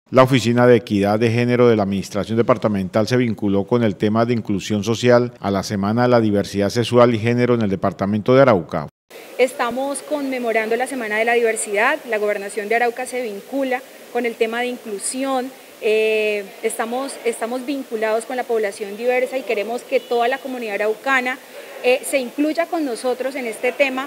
La Oficina de Equidad de Género de la Administración Departamental se vinculó con el tema de inclusión social a la Semana de la Diversidad Sexual y Género en el Departamento de Arauca. Estamos conmemorando la Semana de la Diversidad, la Gobernación de Arauca se vincula con el tema de inclusión, estamos vinculados con la población diversa y queremos que toda la comunidad araucana se incluya con nosotros en este tema,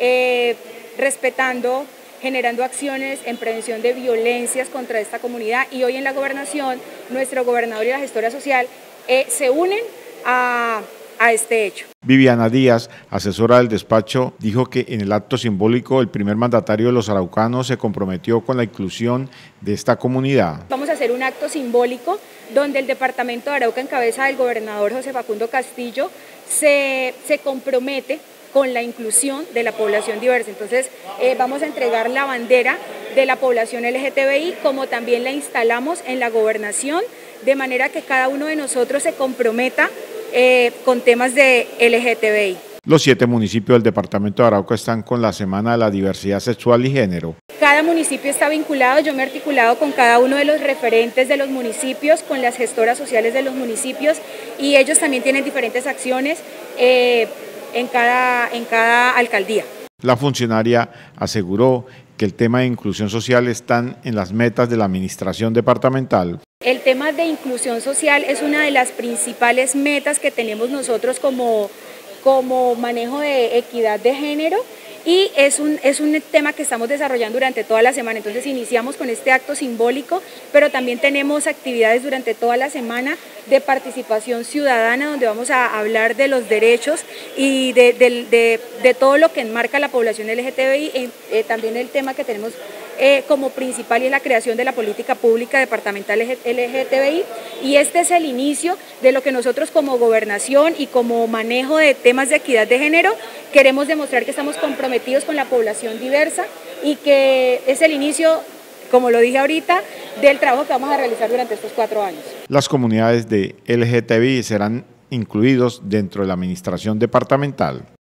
respetando, generando acciones en prevención de violencias contra esta comunidad, y hoy en la gobernación, nuestro gobernador y la gestora social se unen a este hecho. Viviana Díaz, asesora del despacho, dijo que en el acto simbólico el primer mandatario de los araucanos se comprometió con la inclusión de esta comunidad. Vamos a hacer un acto simbólico donde el departamento de Arauca, en cabeza del gobernador José Facundo Castillo, se compromete con la inclusión de la población diversa. Entonces vamos a entregar la bandera de la población LGTBI, como también la instalamos en la gobernación, de manera que cada uno de nosotros se comprometa con temas de LGTBI. Los 7 municipios del departamento de Arauca están con la Semana de la Diversidad Sexual y Género. Cada municipio está vinculado, yo me he articulado con cada uno de los referentes de los municipios, con las gestoras sociales de los municipios, y ellos también tienen diferentes acciones en cada alcaldía. La funcionaria aseguró que el tema de inclusión social están en las metas de la administración departamental. El tema de inclusión social es una de las principales metas que tenemos nosotros como manejo de equidad de género, y es un tema que estamos desarrollando durante toda la semana. Entonces iniciamos con este acto simbólico, pero también tenemos actividades durante toda la semana de participación ciudadana, donde vamos a hablar de los derechos y de todo lo que enmarca la población LGTBI, también el tema que tenemos como principal, y es la creación de la política pública departamental LGTBI, y este es el inicio de lo que nosotros como gobernación y como manejo de temas de equidad de género queremos demostrar, que estamos comprometidos con la población diversa y que es el inicio, como lo dije ahorita, del trabajo que vamos a realizar durante estos 4 años. Las comunidades de LGTBI serán incluidos dentro de la administración departamental.